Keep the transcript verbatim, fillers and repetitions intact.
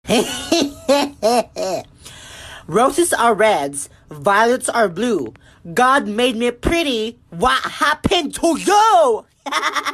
Roses are reds, violets are blue. God made me pretty. What happened to you?